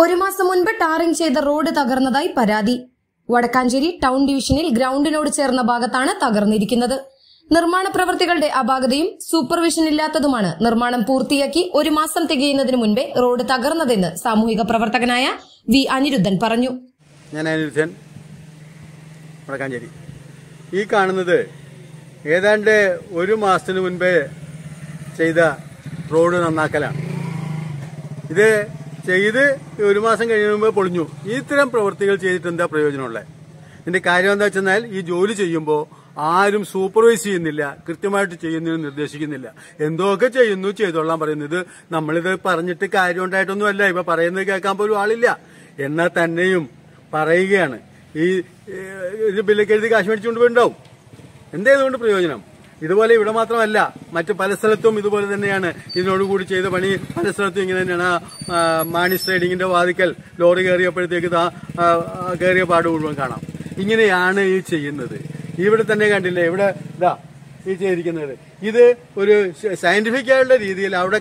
ഒരു മാസം മുൻപ് ടാറിംഗ് ചെയ്ത റോഡ് തകർന്നതായി പരാതി. വടക്കാഞ്ചേരി ടൗൺ ഡിവിഷനിൽ ഗ്രൌണ്ടിനോട് ചേർന്ന ഭാഗത്താണ് തകർന്നിരിക്കുന്നത്. നിർമ്മാണ പ്രവൃത്തികളുടെ അപാകതയും സൂപ്പർവിഷൻ ഇല്ലാത്തതുമാണ് നിർമ്മാണം പൂർത്തിയാക്കി ഒരു മാസം തികയുന്നതിന് മുൻപേ റോഡ് തകർന്നതെന്ന് സാമൂഹിക പ്രവർത്തകനായ വി അനിരുദ്ധൻ പറഞ്ഞു. ഞാൻ അനിരുദ്ധൻ, വടക്കാഞ്ചേരി. ഈ കാണുന്നത് ഏതാണ്ട് ഒരു മാസത്തിന് മുൻപേ ചെയ്ത റോഡ് നന്നാക്കലാണ്. ഇത് ചെയ്ത് ഒരു മാസം കഴിയുമ്പോൾ പൊളിഞ്ഞു. ഇത്തരം പ്രവൃത്തികൾ ചെയ്തിട്ട് എന്താ പ്രയോജനമുള്ളത്? ഇതിന്റെ കാര്യം എന്താ വെച്ചാൽ ഈ ജോലി ചെയ്യുമ്പോൾ ആരും സൂപ്പർവൈസ് ചെയ്യുന്നില്ല, കൃത്യമായിട്ട് ചെയ്യുന്നതിന് നിർദ്ദേശിക്കുന്നില്ല. എന്തൊക്കെ ചെയ്യുന്നു ചെയ്തോളാൻ പറയുന്നത്. നമ്മളിത് പറഞ്ഞിട്ട് കാര്യം ഉണ്ടായിട്ടൊന്നുമല്ല, ഇപ്പൊ പറയുന്നത് കേൾക്കാൻ പോലും ആളില്ല. എന്നാൽ തന്നെയും പറയുകയാണ്. ഈ ബില്ലൊക്കെ എഴുതി കാശ് മേടിച്ചുകൊണ്ട് പോയിട്ടുണ്ടാവും. എന്തേതുകൊണ്ട് പ്രയോജനം? ഇതുപോലെ ഇവിടെ മാത്രമല്ല, മറ്റു പല സ്ഥലത്തും ഇതുപോലെ തന്നെയാണ്. ഇതിനോടുകൂടി ചെയ്ത പണി പല സ്ഥലത്തും ഇങ്ങനെ തന്നെയാണ്. മാണി ട്രേഡിങ്ങിന്റെ വാതിക്കൽ ലോറി കയറിയപ്പോഴത്തേക്ക് കയറിയ പാട് മുഴുവൻ കാണാം. ഇങ്ങനെയാണ് ഈ ചെയ്യുന്നത്. ഇവിടെ തന്നെ കണ്ടില്ലേ, ഇവിടെ ഇതാ ഈ ചെയ്തിരിക്കുന്നത്. ഇത് ഒരു സയന്റിഫിക് ആയുള്ള രീതിയിൽ അവിടെ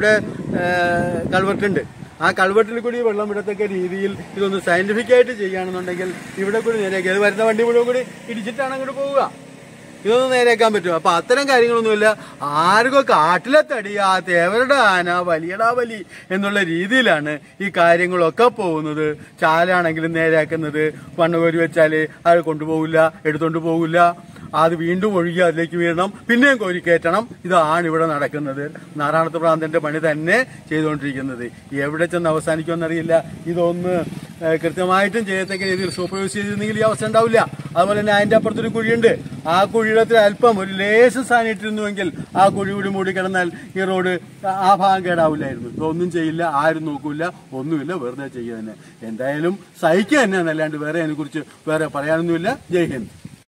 കൾവർട്ടുണ്ട്. ആ കൾവർട്ടിൽ കൂടി വെള്ളം വിടത്തക്ക രീതിയിൽ ഇതൊന്ന് സയന്റിഫിക് ആയിട്ട് ചെയ്യുകയാണെന്നുണ്ടെങ്കിൽ ഇവിടെ കൂടി നേരെയാക്കി അത് വരുന്ന വണ്ടി മുഴുവൻ കൂടി ഇടിച്ചിട്ടാണ് അങ്ങോട്ട് പോവുക. ഇതൊന്നും നേരെയാക്കാൻ പറ്റും. അപ്പൊ അത്തരം കാര്യങ്ങളൊന്നുമില്ല. ആർക്കോ കാട്ടിലെ തടിയാ തേവരുടെ ആന വലിയടാ വലി എന്നുള്ള രീതിയിലാണ് ഈ കാര്യങ്ങളൊക്കെ പോകുന്നത്. ചാലാണെങ്കിലും നേരെയാക്കുന്നത്. മണ്ണ് കോരി വെച്ചാല് അത് കൊണ്ടുപോകില്ല, എടുത്തോണ്ട് പോകില്ല. അത് വീണ്ടും ഒഴുകി അതിലേക്ക് വീഴണം, പിന്നെയും കോരി കയറ്റണം. ഇതാണ് ഇവിടെ നടക്കുന്നത്. നാരായണത്ത് പ്രാന്തന്റെ പണി തന്നെ ചെയ്തുകൊണ്ടിരിക്കുന്നത്. എവിടെ ചെന്ന് അവസാനിക്കുമെന്നറിയില്ല. ഇതൊന്ന് കൃത്യമായിട്ടും ചെയ്യത്തക്ക രീതിയിൽ സൂപ്പർവൈസ് ചെയ്തിരുന്നെങ്കിൽ ഈ അവസ്ഥ ഉണ്ടാവില്ല. അതുപോലെ തന്നെ അതിന്റെ അപ്പുറത്തൊരു കുഴിയുണ്ട്. ആ കുഴിയിടത്തിൽ അല്പം ഒരു ലേശം സാധനിട്ടിരുന്നുവെങ്കിൽ ആ കുഴി കൂടി മൂടിക്കിടന്നാൽ ഈ റോഡ് ആ ഭാഗം കേടാവില്ലായിരുന്നു. ഇതൊന്നും ചെയ്യില്ല, ആരും നോക്കൂല, ഒന്നുമില്ല, വെറുതെ ചെയ്യുക തന്നെ. എന്തായാലും സഹിക്കുക തന്നെ, അല്ലാണ്ട് വേറെ അതിനെക്കുറിച്ച് വേറെ പറയാനൊന്നുമില്ല. ജയ് ഹിന്ദ്.